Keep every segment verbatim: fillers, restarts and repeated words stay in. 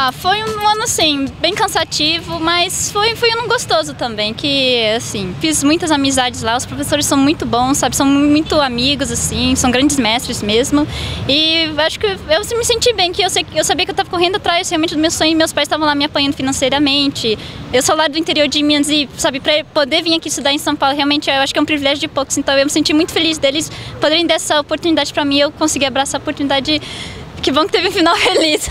Ah, foi um ano, assim, bem cansativo, mas foi, foi um ano gostoso também, que, assim, fiz muitas amizades lá, os professores são muito bons, sabe, são muito amigos, assim, são grandes mestres mesmo, e acho que eu me senti bem, que eu, sei, eu sabia que eu estava correndo atrás realmente do meu sonho, e meus pais estavam lá me apoiando financeiramente, eu sou lá do interior de Minas e, sabe, para poder vir aqui estudar em São Paulo, realmente eu acho que é um privilégio de poucos, então eu me senti muito feliz deles poderem dar essa oportunidade para mim, eu consegui abraçar a oportunidade. Que bom que teve um final feliz.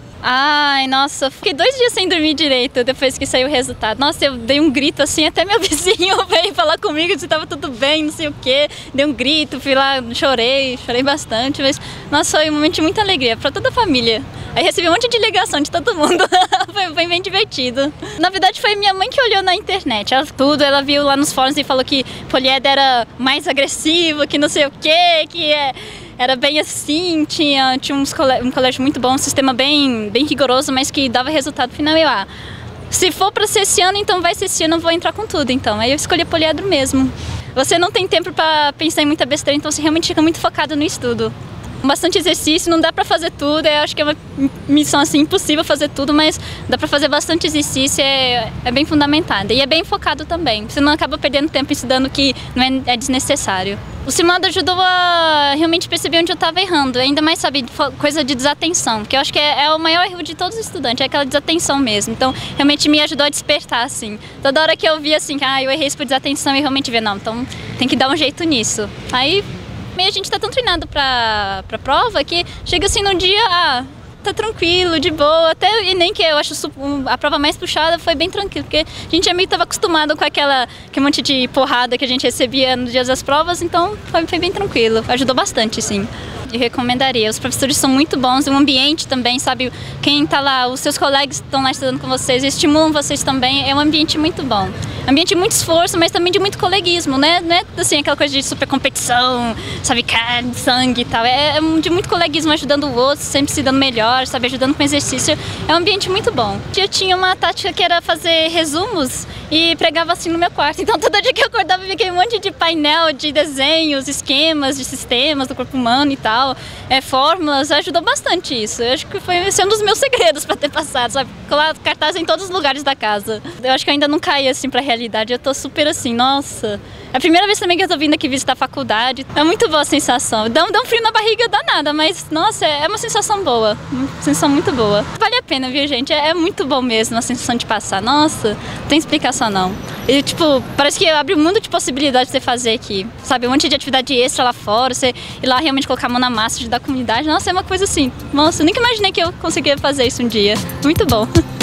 Ai, nossa, fiquei dois dias sem dormir direito depois que saiu o resultado. Nossa, eu dei um grito assim, até meu vizinho veio falar comigo se estava tudo bem, não sei o que. Dei um grito, fui lá, chorei, chorei bastante, mas nossa, foi um momento de muita alegria para toda a família. Aí recebi um monte de ligação de todo mundo, foi, foi bem divertido. Na verdade foi minha mãe que olhou na internet, ela, tudo, ela viu lá nos fóruns e falou que Poliedro era mais agressivo, que não sei o que, que é... Era bem assim, tinha, tinha uns cole... um colégio muito bom, um sistema bem, bem rigoroso, mas que dava resultado final. E lá, se for para ser esse ano, então vai ser esse ano, eu vou entrar com tudo. Então, aí eu escolhi Poliedro mesmo. Você não tem tempo para pensar em muita besteira, então você realmente fica muito focado no estudo. Bastante exercício, não dá pra fazer tudo, eu acho que é uma missão assim, impossível fazer tudo, mas dá pra fazer bastante exercício, é, é bem fundamentada e é bem focado também, você não acaba perdendo tempo estudando que não é, é desnecessário. O simulado ajudou a realmente perceber onde eu estava errando, ainda mais, sabe, coisa de desatenção, que eu acho que é, é o maior erro de todos os estudantes, é aquela desatenção mesmo, então realmente me ajudou a despertar, assim. Toda hora que eu via assim, ah, eu errei isso por desatenção e realmente ver, não, então tem que dar um jeito nisso. Aí a gente tá tão treinado pra, pra prova que chega assim num dia, ah, tá tranquilo, de boa, até e nem que eu acho a prova mais puxada foi bem tranquilo, porque a gente já meio que tava acostumado com aquela, aquele monte de porrada que a gente recebia no dia das provas, então foi, foi bem tranquilo, ajudou bastante, sim. Eu recomendaria, os professores são muito bons, o ambiente também, sabe, quem tá lá, os seus colegas estão lá estudando com vocês, estimulam vocês também, é um ambiente muito bom. Ambiente de muito esforço, mas também de muito coleguismo, né? Não é assim, aquela coisa de super competição, sabe, carne, sangue e tal. É de muito coleguismo, ajudando o outro, sempre se dando melhor, sabe, ajudando com exercício. É um ambiente muito bom. Eu tinha uma tática que era fazer resumos e pregava assim no meu quarto. Então todo dia que eu acordava, eu vi aquele monte de painel de desenhos, esquemas de sistemas do corpo humano e tal, é, fórmulas, ajudou bastante isso. Eu acho que foi esse é um dos meus segredos para ter passado, sabe? Colar cartaz em todos os lugares da casa. Eu acho que eu ainda não caí assim pra realidade, eu tô super assim, nossa. É a primeira vez também que eu tô vindo aqui visitar a faculdade. É muito boa a sensação. Dá um, dá um frio na barriga danada, mas nossa, é uma sensação boa. Uma sensação muito boa. Vale a pena, viu, gente? É, é muito bom mesmo a sensação de passar. Nossa, não tem explicação não. E tipo, parece que abre um mundo de possibilidades de você fazer aqui. Sabe, um monte de atividade extra lá fora, você ir lá realmente colocar a mão na massa, ajudar a comunidade. Nossa, é uma coisa assim. Nossa, eu nunca imaginei que eu conseguiria fazer isso um dia. Muito bom.